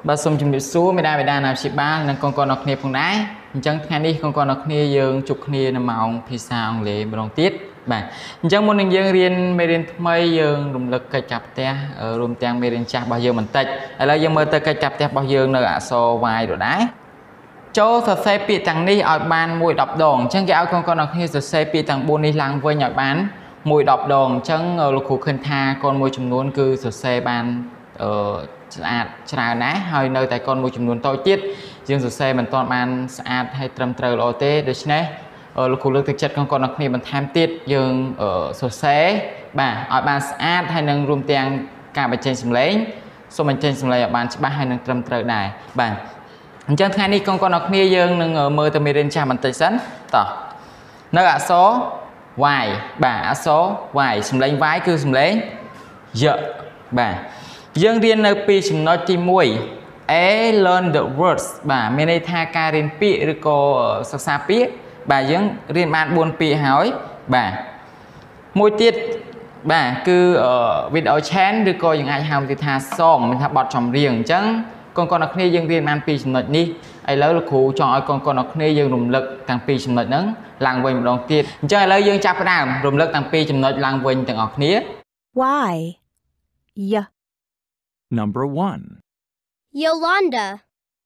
bà xung chuẩn bị xuống mới đa nào chị ba nên con nọc nia phong đái chẳng ngày đi con nọc nia dương chụp nia nằm màu thì sao lệ bằng tiết bà chẳng muốn dương riêng mê riêng mây dương rung lực cây chập te ở rung trang mê riêng chạp bao giờ mình tạch ở đây dương mơ tới cây chập te bao giờ nơi ạ so vai rồi đái chỗ thật xe bị tăng đi ở bàn mùi đọc đồn chẳng cái áo con nọc nia thật xe bị tăng buôn đi lăng với nhọi bán mùi đọc đồn chẳng lục khu khinh tha con mùi chùm luôn cứ thật xe bàn chả ná hơi nơi tại con môi trường nguồn tôi tiết dương rồi xe mình toàn bàn sạch hay trầm trờ lô tê được chứ lúc khu lực thực chất con nọc này mình tham tiết dương ở số xe bà ở bàn sạch hay nâng rùm tiền cả bài trên xâm lấy số mình trên xâm lấy ở bàn ba hay nâng trầm trờ này bà chân thay đi con nọc này dương nâng ở mơ tầm mê cha mình tây sẵn tỏ nơi ạ số vài bà số vài xâm lấy vái cứ xâm lấy dợ bà dương riêng nơi pi chừng nói ti mùi learn the words bà mê này tha ca riêng pi rồi có sắc xa pi bà dương riêng bạn buồn pi hỏi bà mùi tiết bà cứ ở video chán rồi có những ai hào thì tha xong mình tha bọt trong riêng chẳng con nọc này dương riêng bạn pi chừng nói đi ai lấy lực khủ cho con nọc này dương rùng lực tăng pi chừng nói nâng làng quên một đồng tiết cho ai lấy dương chạp đàm rùng lực tăng pi chừng nói làng quên từng ngọc nía why yeah. Number 1. Yolanda.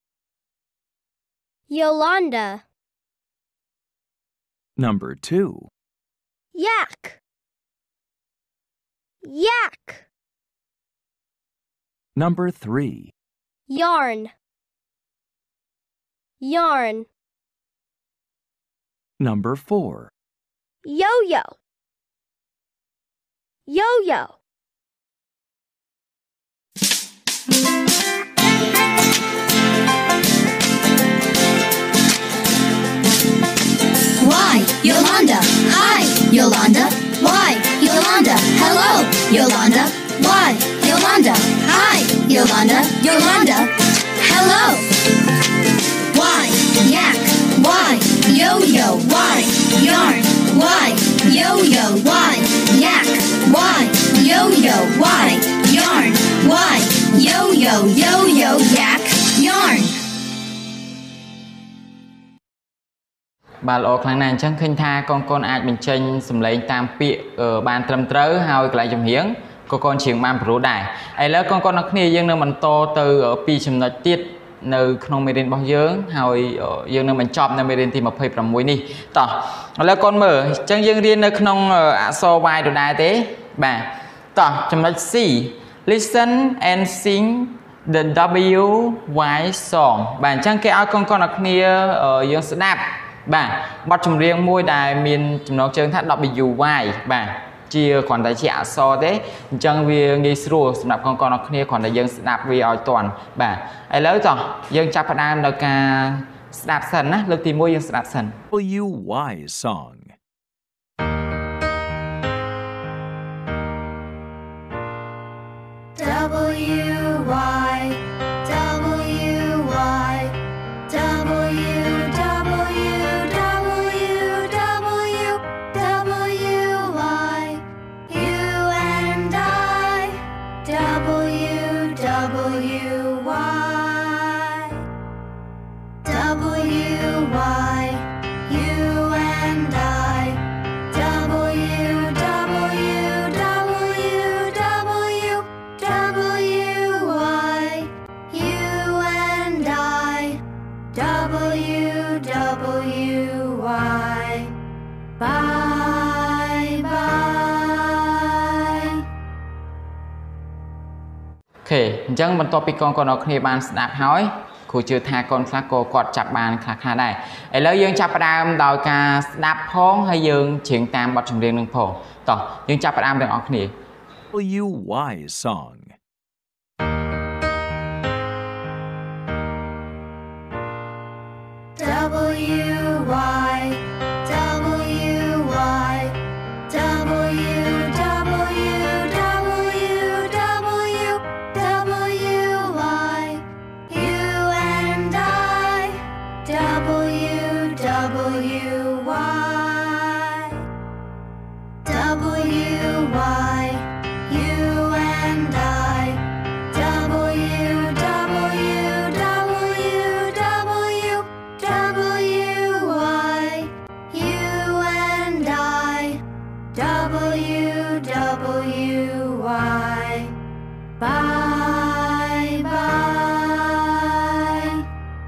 Yolanda. Number 2. Yak. Yak. Number 3. Yarn. Yarn. Number 4. Yo-yo. Yo-yo. Why, Yolanda? Hi, Yolanda. Why, Yolanda? Hello, Yolanda. Why, Yolanda? Hi, Yolanda. Yolanda. Hello. Why, yak? Why, yo-yo? Why, yarn? Why, yo-yo? Why, yak? Why, yo-yo? Why, yarn? Why, yo-yo? Yo-yo? Yak? Yarn. bà lộ kháng này chẳng khinh tha con ai mình tranh xâm lấy tam pịa ở bàn trầm trớ hào lại trong hiếng con chuyện mang pro đài ai lỡ con nọc này dương nơi mình to từ ở pi chấm nói tiết nơi không mê đến bao dương hào dương nơi mình chọn nơi mê đến thì mà phơi làm muối đi tỏ lỡ con mở chẳng dương riêng nơi không so vai đồ đài thế bà tỏ chấm nói C listen and sing the W Y song bản chẳng cái áo con nọc này ở dương sẽ đạp bà bắt chùm riêng môi đài miền chùm nó chơi thắt đọc bị dù vai bà chia còn tại trẻ so thế chẳng vì nghi sưu nạp con nó kia còn tại dân nạp vì ở toàn bà ai lớn rồi dân chạp phạt an được nạp sân á lực tìm môi dân nạp sân WY song. Ok, chẳng mình topic con nó kia bàn đạp hỏi cô chưa tha con khác cô quạt chặt bàn khác khá này ấy lấy dương chặt đam đào ca đạp phong hay dương chuyện tam bật trong riêng nâng phổ tỏ dương chặt đam được ở kia WY song. W, Y, you and I. W W Y. Bye bye.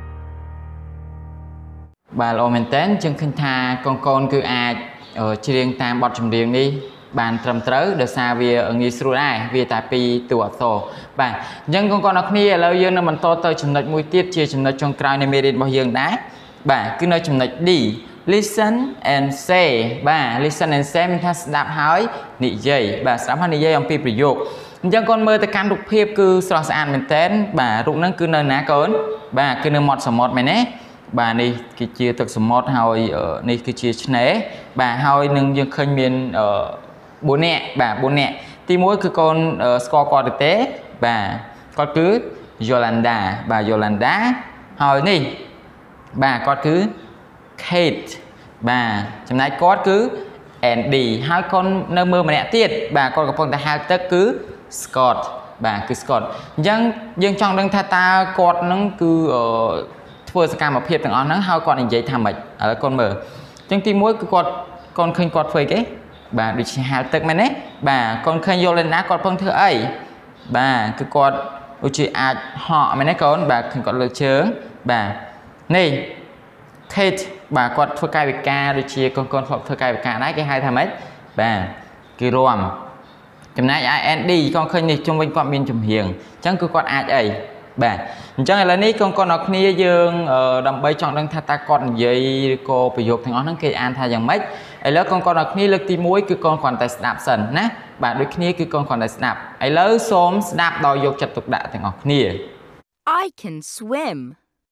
បាទល្អមែនតើយើងឃើញថាកូនគឺអាចច្រៀងតាមបទចម្រៀងនេះបានត្រឹមត្រូវដោយសារវាងាយស្រួលដែរវាតែពីរតួអក្សរបាទអញ្ចឹងកូនៗអ្នកគ្នាឥឡូវយើងនឹងបន្តទៅចំណុចមួយទៀតជាចំណុចចុងក្រោយនៃមេរៀនរបស់យើងដែរបាទគឺនៅចំណុច D listen and say បាទ listen and say មានថាស្ដាប់ហើយនិយាយបាទស្ដាប់ហើយនិយាយអំពីប្រយោគអញ្ចឹងកូនមើលទៅកាន់រូបភាពគឺស្រស់ស្អាតមែនតើបាទរូបហ្នឹងគឺនៅណាកូនបាទគឺនៅមាត់សមុទ្រមែនទេបាទនេះគឺជាទឹកសមុទ្រហើយនេះគឺជាឆ្នេរបាទហើយនឹងយើងឃើញមាន4នាក់បាទ4នាក់ទី1គឺកូនស្គាល់គាត់ទេបាទគាត់គឺ Yolanda បាទ Yolanda ហើយនេះបាទគាត់គឺ Kate បាទចំណែកគាត់គឺ Andy ហើយកូននៅមើលម្នាក់ទៀតបាទគាត់កំពុងតែហែលទឹកគឺ Scott បាទគឺ Scott អញ្ចឹងយើងចង់ដឹងថាតើគាត់នឹងគឺធ្វើសកម្មភាពទាំងអស់ហ្នឹងហើយគាត់និយាយថាម៉េចឥឡូវកូនមើលអញ្ចឹងទី1គឺគាត់កូនឃើញគាត់ធ្វើអីគេបាទដូចជាហែលទឹកមែនទេបាទកូនឃើញ Yolanda គាត់កំពុងធ្វើអីបាទគឺគាត់ដូចជាអាចហក់មែនទេកូនបាទឃើញគាត់លើកជើងបាទនេះ Kate បាទគាត់ធ្វើកាយវិការដូចជាកូនធ្លាប់ធ្វើកាយវិការដែរគេហៅថាម៉េចបាទគឺរាំចំណែកឯ Andy កូនឃើញនេះជុំវិញគាត់មានចំហៀងអញ្ចឹងគឺគាត់អាចអីបាទអញ្ចឹងឥឡូវនេះកូនអ្នកគ្នាយើងដើម្បីចង់ដឹងថាតើគាត់និយាយឬក៏ប្រយោគទាំងអស់ហ្នឹងគេអានថាយ៉ាងម៉េចឥឡូវកូនអ្នកគ្នាលើកទី1គឺកូនគ្រាន់តែស្ដាប់សិនណាបាទដូចគ្នាគឺកូនគ្រាន់តែស្ដាប់ឥឡូវសូមស្ដាប់ដោយយកចិត្តទុកដាក់ទាំងអស់គ្នា I can swim.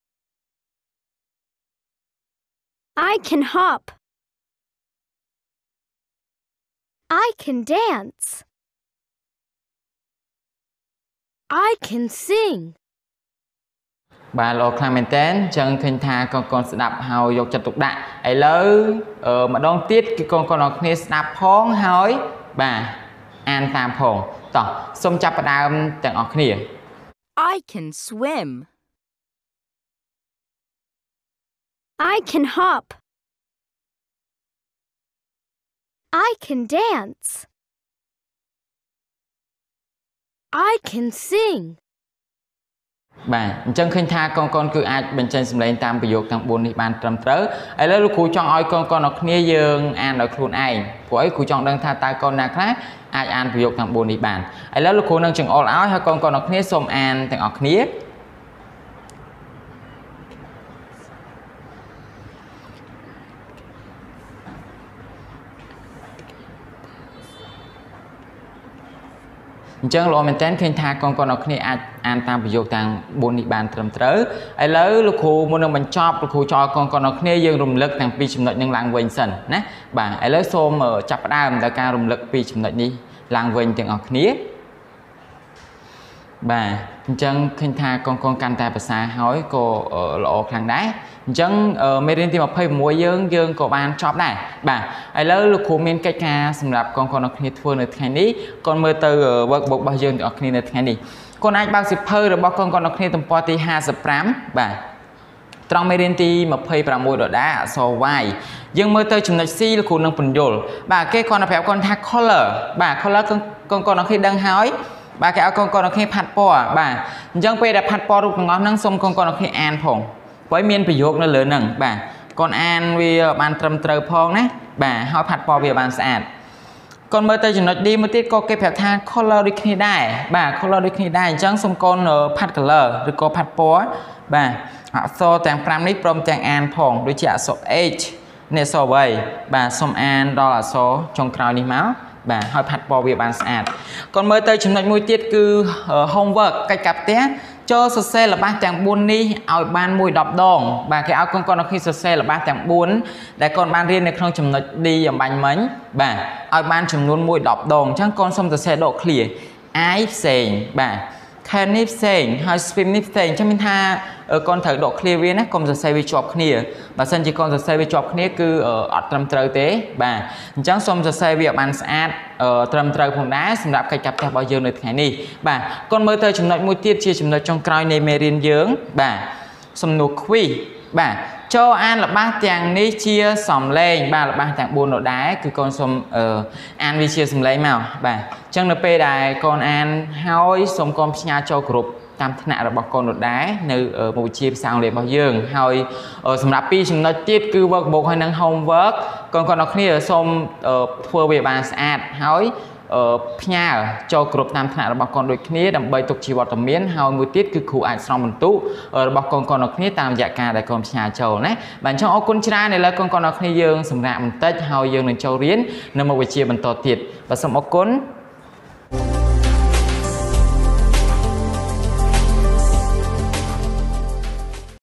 I can hop. I can dance. I can sing. បាទលោកខ្លាំងមែនតើអញ្ចឹងឃើញថាកូនស្ដាប់ហើយយកចិត្តទុកដាក់ឥឡូវម្ដងទៀតគឺកូនអ្នកគ្នាស្ដាប់ផងហើយបាទអានតាមផងតោះសូមចាប់ផ្ដើមទាំងអស់គ្នា I can swim. I can hop. I can dance. I can sing. បាទអញ្ចឹងឃើញថាកូនគឺអាចបញ្ចេញសម្លេងតាមប្រយោគទាំង4នេះបានត្រឹមត្រូវឥឡូវលោកគ្រូចង់ឲ្យកូនអ្នកគ្នាយើងអានដោយខ្លួនឯងព្រោះអីគ្រូចង់ដឹងថាតើកូនណាខ្លះអាចអានប្រយោគទាំង4នេះបានឥឡូវលោកគ្រូនឹងចង្អុលឲ្យហើយកូនអ្នកគ្នាសូមអានទាំងអស់គ្នាអញ្ចឹងលោកមែនតើឃើញថាកូនអ្នកគ្នាអាចអានតាមប្រយោគទាំង4នេះបានត្រឹមត្រូវឥឡូវលោកគ្រូមុននឹងបញ្ចប់លោកគ្រូចោលកូនអ្នកគ្នាយើងរំលឹកទាំងពីរចំណុចនឹងឡើងវិញសិនណាបាទឥឡូវសូមចាប់ផ្ដើមដល់ការរំលឹកពីចំណុចនេះឡើងវិញទាំងអស់គ្នាបាទអញ្ចឹងឃើញថាកូនកាន់តែភាសាហើយក៏ល្អខ្លាំងដែរអញ្ចឹងមេរៀនទី26យើងក៏បានចប់ដែរបាទឥឡូវលោកគ្រូមានកិច្ចការសម្រាប់កូនអ្នកគ្នាធ្វើនៅថ្ងៃនេះកូនមើលទៅ workbook របស់យើងទាំងអស់គ្នានៅថ្ងៃនេះកូនអាចបើកសៀវភៅរបស់កូនអ្នកគ្នាទំព័រទី55បាទត្រង់មេរៀនទី26ដដែលអក្សរ Y យើងមើលទៅចំណុច C លោកគ្រូនឹងពន្យល់បាទគេគាត់ប្រាប់កូនថា color បាទ color កូនអ្នកគ្នាដឹងហើយបាទគេឲ្យកូនអ្នកគ្នាផាត់ពណ៌បាទអញ្ចឹងពេលដែលផាត់ពណ៌រូបទាំងអស់ហ្នឹងសូមកូនអ្នកគ្នាអានផងព្រោះមានប្រយោគនៅលើហ្នឹងបាទកូនអានវាបានត្រឹមត្រូវផងណាបាទហើយផាត់ពណ៌វាបានស្អាតកូនមើលទៅចំណុច D មួយទៀតក៏គេប្រាប់ថា color ដូចគ្នាដែរបាទ color ដូចគ្នាដែរអញ្ចឹងសូមកូនផាត់ color ឬក៏ផាត់ពណ៌បាទអក្សរទាំង5នេះព្រមទាំងអានផងដូចជាអក្សរ H នេះអក្សរ Y បាទសូមអានដល់អក្សរចុងក្រោយនេះមកបាទហើយផាត់ពណ៌វាបានស្អាតកូនមើលទៅចំណុចមួយទៀតគឺ homework កិច្ចការផ្ទះចូលសរសេរល្បះទាំង4នេះឲ្យបាន1 10ដងបាទគេឲ្យកូនអ្នកគ្នាសរសេរល្បះទាំង4ដែលកូនបានរៀននៅក្នុងចំណុច D អំបញ្ញមិញបាទឲ្យបានចំនួន1 10ដងអញ្ចឹងកូនសុំសរសេរដក clear I ផ្សេងបាទ can នេះផ្សេងហើយ swim នេះផ្សេងអញ្ចឹងមានថាកូនត្រូវដក clear វាណាកុំសរសេរវាជាប់គ្នាបើសិនជាកូនសរសេរវាជាប់គ្នាគឺអត់ត្រឹមត្រូវទេបាទអញ្ចឹងសូមសរសេរវាឲ្យបានស្អាតត្រឹមត្រូវផងដែរសម្រាប់កិច្ចការផ្ទះរបស់យើងនៅថ្ងៃនេះបាទកូនមើលទៅចំណុចមួយទៀតជាចំណុចចុងក្រោយនៃមេរៀនយើងបាទសំណួរ quiz បាទ cho an là ba tiếng ní chia sòng lên ba là ba tiếng buồn độ đá cứ con xôm an vi chia sòng lên màu bà chẳng được pe đài con an hỏi xôm con nhà cho group tam thân nạ là bọc con đột đá nơi ở một chia sang để bao dương hỏi ở sầm đạp pi chúng nó tiếp cứ vợ bộ hay năng homework còn nó kia ở xôm phơi về bàn sạch hỏi nhà cho group tam thân nạ là bọc con đôi kia đầm bay tục chỉ vào tầm miến hỏi một tiết cứ khu ảnh xong mình tú ở bọc con nó kia tam dạ ca để con nhà châu nè bạn cho con trai này là con nó kia dương sầm đạp mình tết hỏi dương nên châu riến nên một chia mình to tiệt và xong con